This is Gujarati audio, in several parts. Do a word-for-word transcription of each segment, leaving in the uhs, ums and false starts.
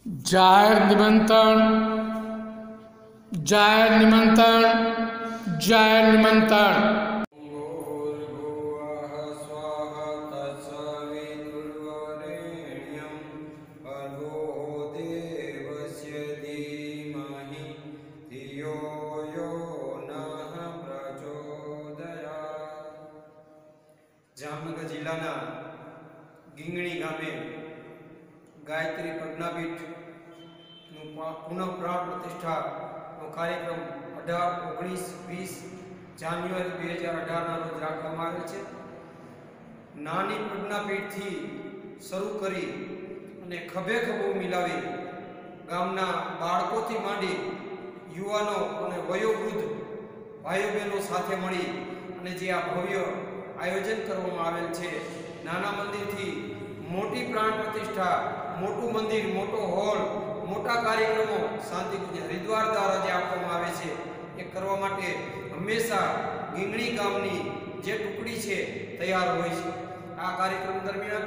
जाहिर निमंत्रण जाहिर निमंत्रण जाहिर निमंत्रण। जामनगर जिल्लाना गींगणी गामे गायत्री प्रज्ञापीठ पुनः प्राण प्रतिष्ठा कार्यक्रम अठार ओगनीस वीस जान्युआरी બે હજાર અઢાર ના રોજ રાખવામાં આવેલ છે। નાની પ્રજ્ઞાપીઠથી શરૂ કરી અને ખભે ખભો મિલાવી ગામના બાળકોથી માંડી યુવાનો અને વયોવૃદ્ધ ભાઈઓ બહેનો સાથે મળી અને જે આ ભવ્ય આયોજન કરવામાં આવેલ છે। નાના મંદિરથી મોટી પ્રાણ પ્રતિષ્ઠા, મોટું મંદિર, મોટો હોલ, મોટા કાર્યક્રમો શાંતિકુંજ હરિદ્વાર દ્વારા જે આપવામાં આવે છે એ કરવા માટે હંમેશા ગીંગણી ગામની જે ટુકડી છે તૈયાર હોય છે। આ કાર્યક્રમ દરમિયાન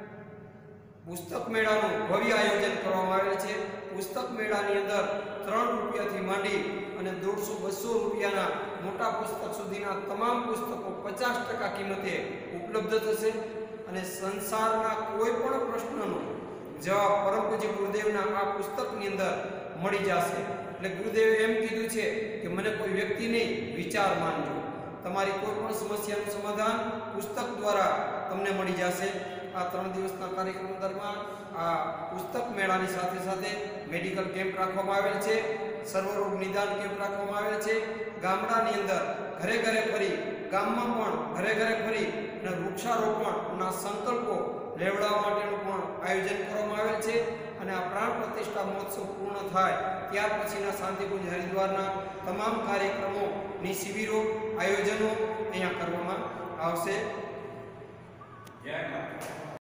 પુસ્તક મેળાનું ભવ્ય આયોજન કરવામાં આવેલ છે। પુસ્તક મેળાની અંદર ત્રણ રૂપિયાથી માંડી અને દોઢસો બસો રૂપિયાના મોટા પુસ્તક સુધીના તમામ પુસ્તકો પચાસ ટકા કિંમતે ઉપલબ્ધ થશે અને સંસારના કોઈ પણ પ્રશ્નનો જવાબ પરમ પૂજ્ય ગુરુદેવના આ પુસ્તકની અંદર મળી જશે। એટલે ગુરુદેવે એમ કીધું છે કે મને કોઈ વ્યક્તિ નહીં, વિચાર માનજો। તમારી કોઈ પણ સમસ્યાનું સમાધાન પુસ્તક દ્વારા તમને મળી જશે। આ ત્રણ દિવસના કાર્યક્રમ દરમિયાન આ પુસ્તક મેળાની સાથે સાથે મેડિકલ કેમ્પ રાખવામાં આવેલ છે, સર્વરોગ નિદાન કેમ્પ રાખવામાં આવેલ છે। ગામડાની અંદર ઘરે ઘરે ફરી, ગામમાં પણ ઘરે ઘરે ફરી અને વૃક્ષારોપણના સંકલ્પો લેવડાવવા માટેનું પણ આયોજન કરવામાં આવેલ છે અને આ પ્રાણ પ્રતિષ્ઠા મહોત્સવ પૂર્ણ થાય ત્યાર પછીના શાંતિકુંજ હરિદ્વારના તમામ કાર્યક્રમોની શિબિરો, આયોજનો અહીંયા કરવામાં આવશે। જય માતા।